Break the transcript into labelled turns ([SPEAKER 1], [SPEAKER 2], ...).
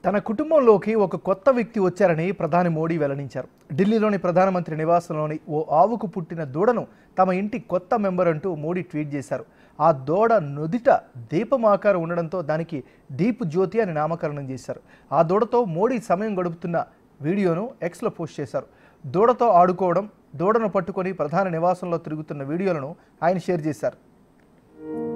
[SPEAKER 1] తన కుటుంబంలోకి ఒక కొత్త వ్యక్తి వచ్చారని ప్రధాని మోడీ వెల్లడించారు. ఢిల్లీలోని ప్రధానమంత్రి నివాసంలోని ఓ ఆవుకు పుట్టిన దూడను తమ ఇంటి కొత్త మెంబర్ అంటూ మోడీ ట్వీట్ చేశారు. ఆ దూడ నుదిట దీపం ఆకారం ఉండడంతో దానికి దీప్ జ్యోతి అని నామకరణం చేశారు. ఆ దూడతో మోడీ సమయం గడుపుతున్న వీడియోను ఎక్స్లో పోస్ట్ చేశారు. దూడతో ఆడుకోవడం, దూడను పట్టుకొని ప్రధాని నివాసంలో తిరుగుతున్న వీడియోలను ఆయన షేర్ చేశారు.